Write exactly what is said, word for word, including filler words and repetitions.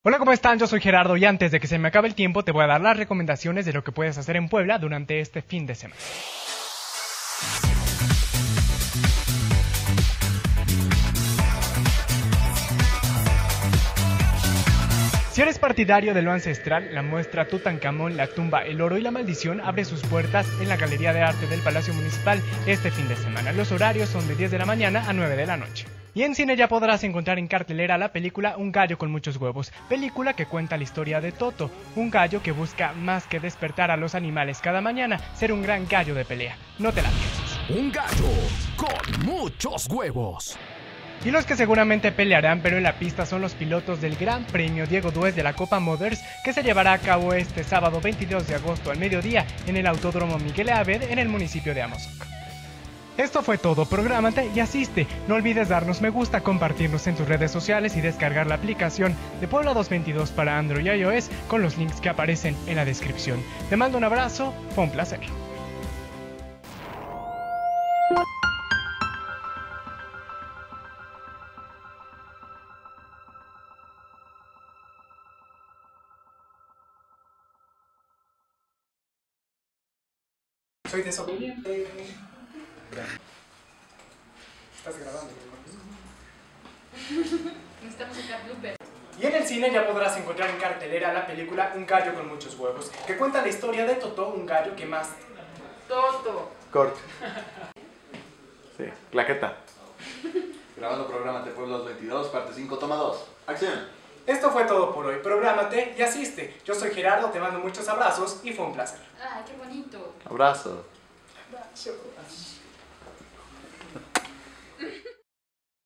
Hola, ¿cómo están? Yo soy Gerardo y antes de que se me acabe el tiempo te voy a dar las recomendaciones de lo que puedes hacer en Puebla durante este fin de semana. Si eres partidario de lo ancestral, la muestra Tutankamón, la tumba, el oro y la maldición abre sus puertas en la Galería de Arte del Palacio Municipal este fin de semana. Los horarios son de diez de la mañana a nueve de la noche. Y en cine ya podrás encontrar en cartelera la película Un gallo con muchos huevos, película que cuenta la historia de Toto, un gallo que busca más que despertar a los animales cada mañana, ser un gran gallo de pelea. No te la pierdas. Un gallo con muchos huevos. Y los que seguramente pelearán pero en la pista son los pilotos del Gran Premio Diego Duez de la Copa Mothers, que se llevará a cabo este sábado veintidós de agosto al mediodía en el Autódromo Miguel Aabed en el municipio de Amozoc. Esto fue todo, prográmate y asiste. No olvides darnos me gusta, compartirnos en tus redes sociales y descargar la aplicación de Puebla doscientos veintidós para Android y iOS con los links que aparecen en la descripción. Te mando un abrazo, fue un placer. Soy desobediente. Estás grabando. Necesitamos sacar blooper. Y en el cine ya podrás encontrar en cartelera la película Un gallo con muchos huevos, que cuenta la historia de Toto, un gallo que más... Toto. Corte. Sí, claqueta. Grabando Prográmate Puebla doscientos veintidós, parte cinco, toma dos. Acción. Esto fue todo por hoy, prográmate y asiste. Yo soy Gerardo, te mando muchos abrazos y fue un placer. Ay, qué bonito. Abrazo. Abrazo.